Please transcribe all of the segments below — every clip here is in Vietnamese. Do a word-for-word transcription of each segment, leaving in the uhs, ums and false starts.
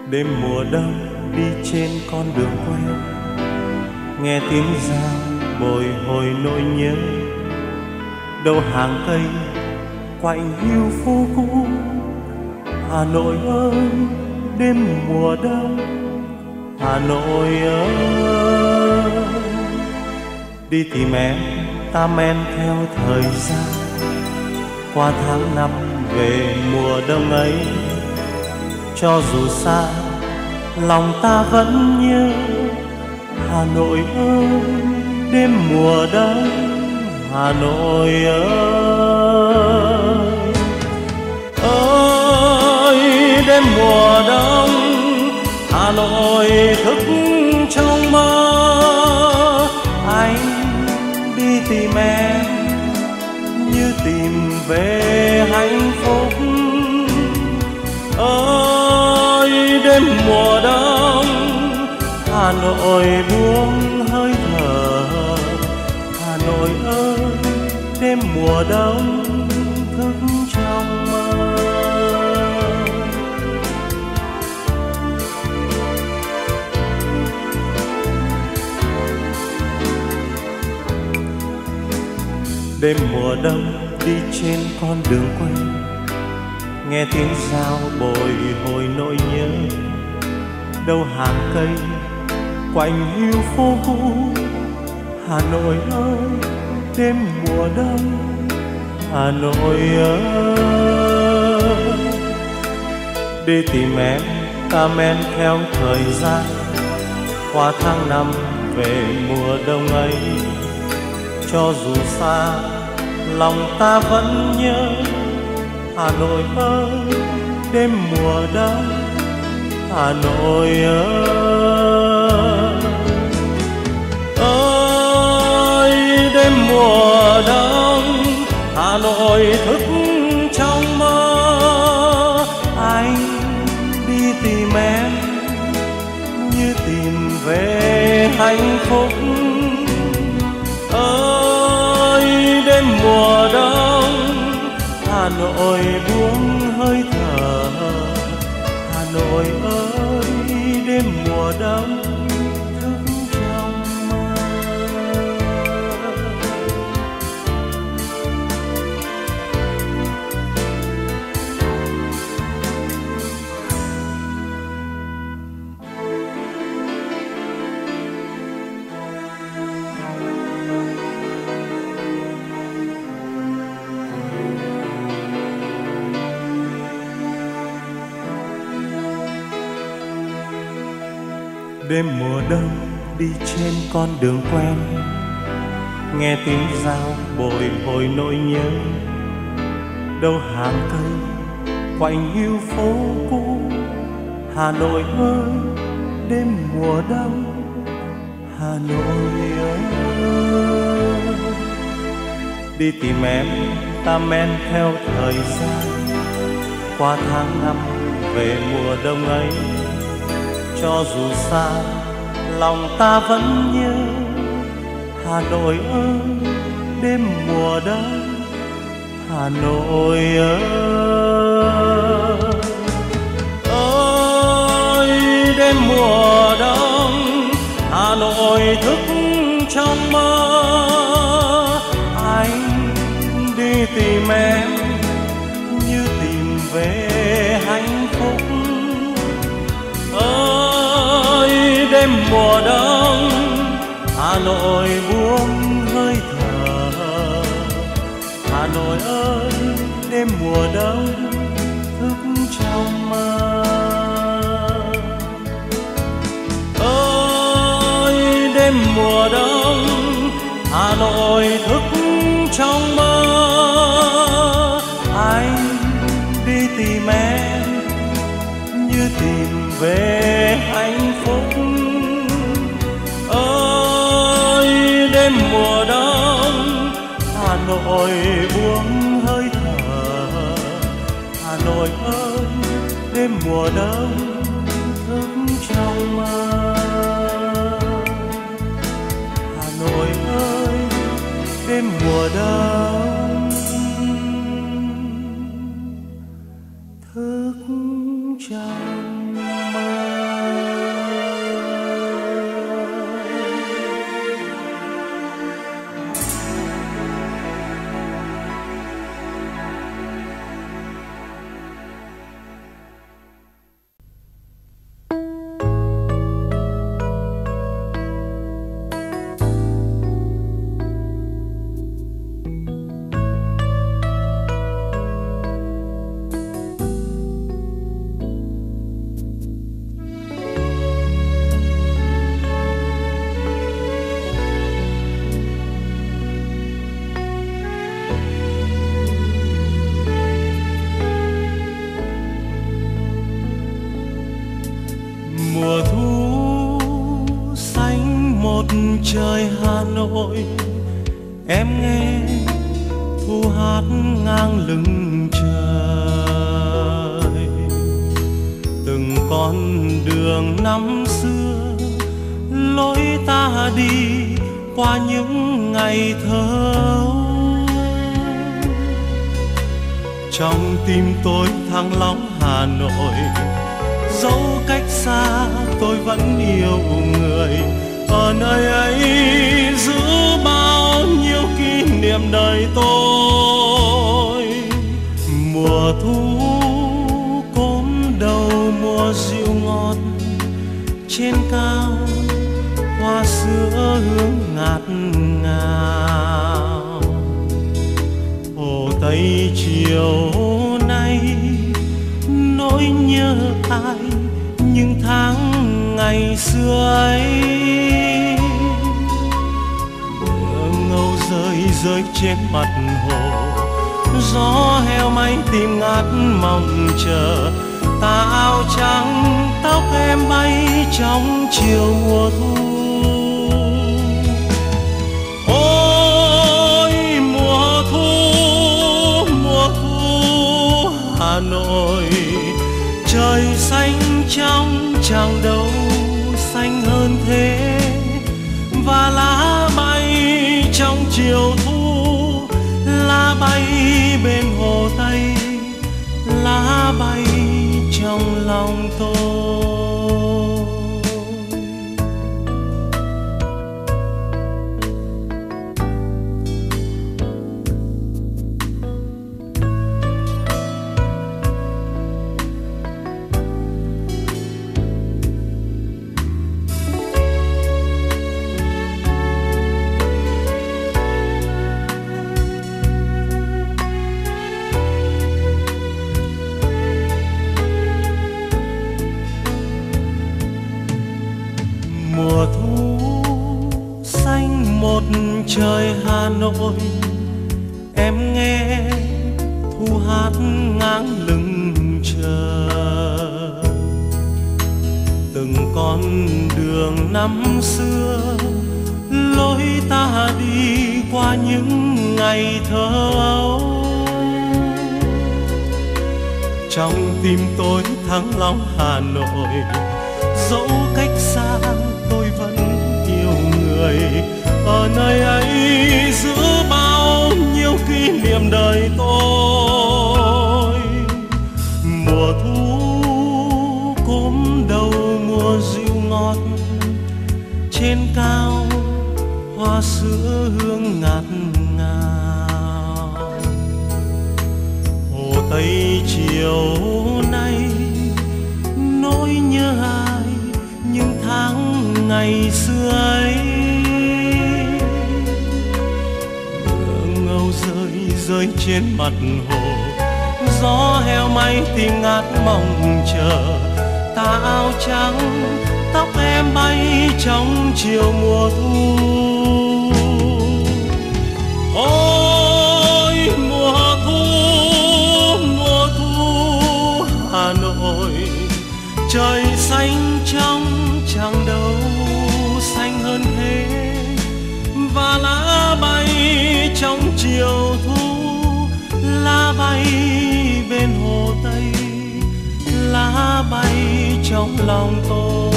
Đêm mùa đông đi trên con đường quen, nghe tiếng dao bồi hồi nỗi nhớ. Đâu hàng cây quạnh hiu phố cũ, Hà Nội ơi đêm mùa đông, Hà Nội ơi. Đi tìm em ta men theo thời gian, qua tháng năm về mùa đông ấy. Cho dù xa lòng ta vẫn nhớ, Hà Nội ơi đêm mùa đông, Hà Nội ơi. Ơi đêm mùa đông, Hà Nội thức trong mơ. Anh đi tìm em như tìm về hạnh phúc. Ơi đêm mùa đông, Hà Nội buông hơi thở. Hà Nội ơi đêm mùa đông thức trong mơ. Đêm mùa đông đi trên con đường quê, nghe tiếng dao bồi hồi nỗi nhớ. Đâu hàng cây quạnh hiu phố cũ, Hà Nội ơi đêm mùa đông, Hà Nội ơi. Đi tìm em ta men theo thời gian, qua tháng năm về mùa đông ấy. Cho dù xa lòng ta vẫn nhớ, Hà Nội ơi đêm mùa đông, Hà Nội ơi. Ơi đêm mùa đông, Hà Nội thức trong mơ. Anh đi tìm em như tìm về hạnh phúc. Ơi đêm mùa đông, Hà Nội buông hơi thở. Hà Nội ơi đêm mùa đông thức trong mơ. Đêm mùa đông đi trên con đường quen, nghe tiếng dao bồi hồi nỗi nhớ. Đâu hàng cây quạnh hiu phố cũ, Hà Nội ơi đêm mùa đông, Hà Nội ơi. Đi tìm em ta men theo thời gian, qua tháng năm về mùa đông ấy. Cho dù xa lòng ta vẫn nhớ, Hà Nội ơi đêm mùa đông, Hà Nội ơi. Ơi đêm mùa đông, Hà Nội thức trong mơ. Anh đi tìm em như tìm về hạnh phúc. Ơi đêm mùa đông, Hà Nội buông hơi thở. Hà Nội ơi đêm mùa đông thức trong mơ. Ơi đêm mùa đông, Hà Nội thức trong mơ. Anh đi tìm em như tìm về hạnh phúc. Ơi đêm mùa đông, Hà Nội buông hơi thở. Hà Nội ơi đêm mùa đông thức trong mơ. Hà Nội ơi đêm mùa đông thức trong mơ. trời Hà Nội, em nghe thu hát ngang lưng trời. Từng con đường năm xưa lối ta đi qua những ngày thơ. Trong tim tôi thăng long Hà Nội, dẫu cách xa tôi vẫn yêu người. Ở nơi ấy giữ bao nhiêu kỷ niệm đời tôi. Mùa thu cốm đầu mùa dịu ngọt, trên cao hoa sữa hương ngát ngào. Hồ Tây chiều nay nỗi nhớ ai những tháng ngày xưa ấy. Mưa ngâu rơi rơi trên mặt hồ, gió heo máy tìm ngát mong chờ. Tà áo trắng tóc em bay trong chiều mùa thu. Ôi mùa thu, mùa thu Hà Nội, trời xanh trong chẳng đâu xanh hơn thế. Và lá bay trong chiều thu, lá bay bên hồ Tây, lá bay trong lòng tôi. Mùa thu xanh một trời Hà Nội, em nghe thu hát ngang lưng trời. Từng con đường năm xưa lối ta đi qua những ngày thơ ấu. Trong tim tôi thăng long Hà Nội, dẫu cách xa tôi vẫn yêu người. Ở nơi ấy giữ bao nhiêu kỷ niệm đời tôi. Mùa thu cốm đầu mùa dịu ngọt, trên cao hoa sữa hương ngát ngào. Hồ Tây chiều nay nỗi nhớ ai những tháng ngày xưa ấy. Mưa ngâu rơi rơi trên mặt hồ, gió heo may tìm ngát mong chờ. Tà áo trắng tóc em bay trong chiều mùa thu. Ôi mùa thu, mùa thu Hà Nội, trời xanh trong chẳng đâu xanh hơn thế. Và lá bay trong chiều thu, lá bay bên hồ Tây, lá bay trong lòng tôi.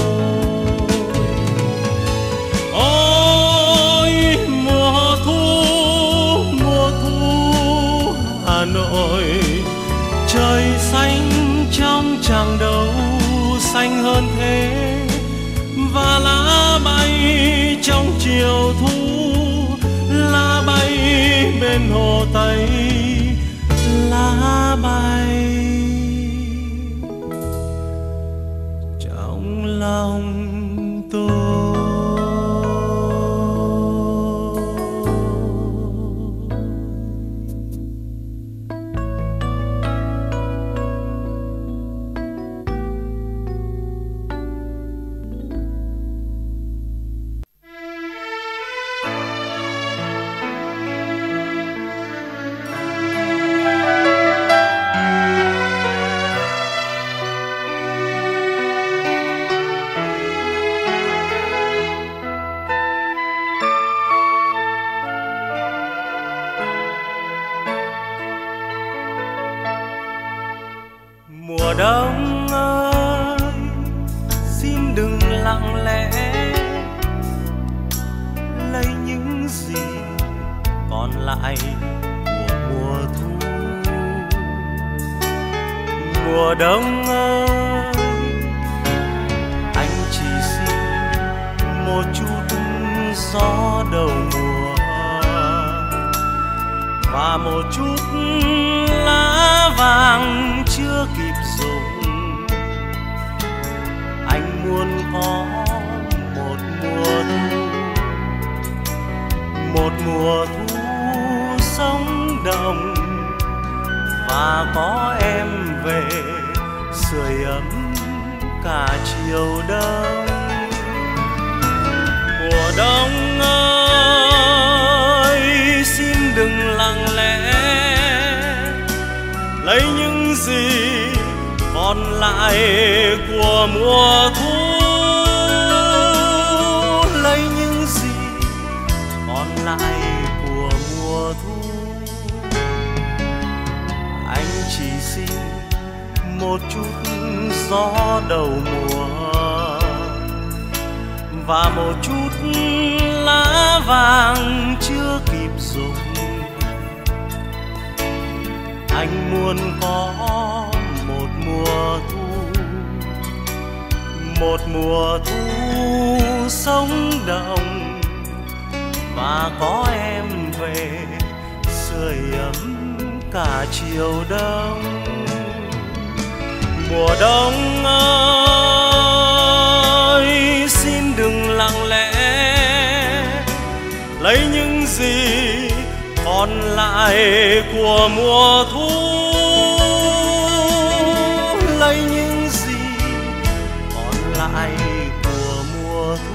Ôi mùa thu, mùa thu Hà Nội, trời xanh trong chẳng đâu xanh hơn thế. Và lá bay trong chiều thu, lá bay bên hồ Tây, lá bay trong lòng tôi. Mùa đông ơi, xin đừng lặng lẽ lấy những gì còn lại của mùa thu. Mùa đông ơi, anh chỉ xin một chút gió đầu mùa và một chút lá vàng chưa kịp rụng. Anh muốn có một mùa thu, một mùa thu sống động và có em về sưởi ấm cả chiều đông. Mùa đông ơi, xin đừng lặng lẽ lấy những gì còn lại của mùa thu, lấy những gì còn lại của mùa thu. Anh chỉ xin một chút gió đầu mùa và một chút lá vàng chưa kịp rụng. Anh muốn có một mùa thu, một mùa thu sống động và có em về sưởi ấm cả chiều đông. Mùa đông ơi, xin đừng lặng lẽ lấy những gì còn lại của mùa thu, lấy những gì còn lại của mùa thu.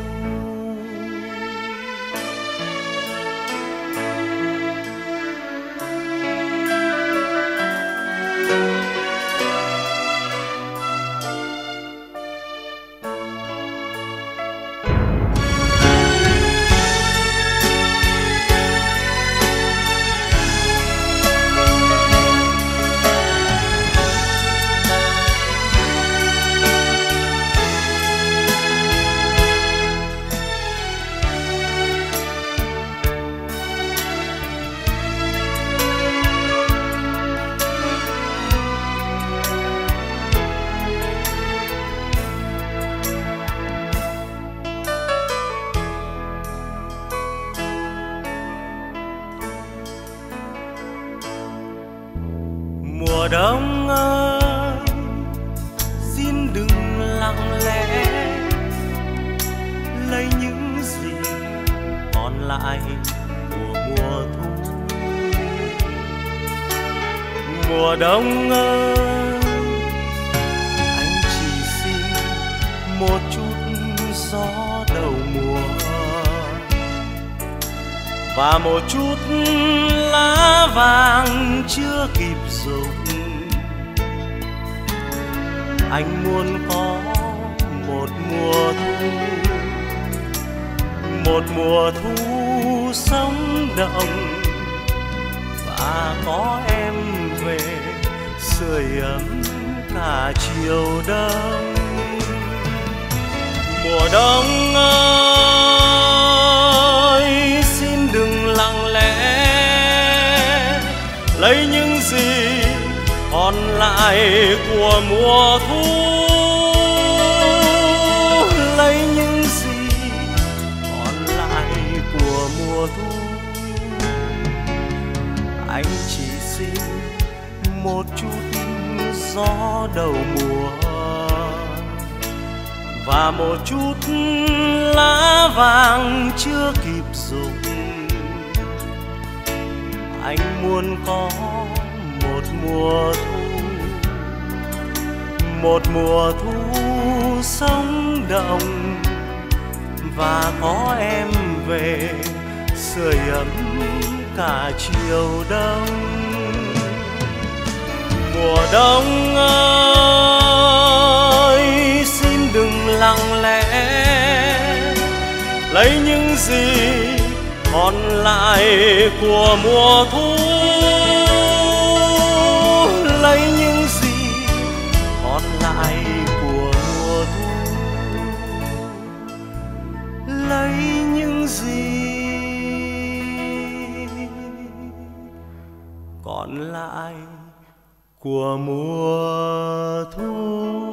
Mùa đông ơi, xin đừng lặng lẽ lấy những gì còn lại của mùa thu. Mùa đông ơi, anh chỉ xin một chút gió đầu mùa và một chút lá vàng chưa kịp rụng. Anh muốn có một mùa thu, một mùa thu sống động và có em về sưởi ấm cả chiều đông. Mùa đông ơi, xin đừng lặng lẽ lấy những gì còn lại của mùa thu, lấy những gì còn lại của mùa thu. Anh chỉ xin một chút gió đầu mùa và một chút lá vàng chưa kịp rụng. Anh muốn có một mùa thu, một mùa thu sống động và có em về sưởi ấm cả chiều đông. Mùa đông ơi, xin đừng lặng lẽ lấy những gì còn lại của mùa thu, lấy những gì lại của mùa thu, lấy những gì còn lại của mùa thu.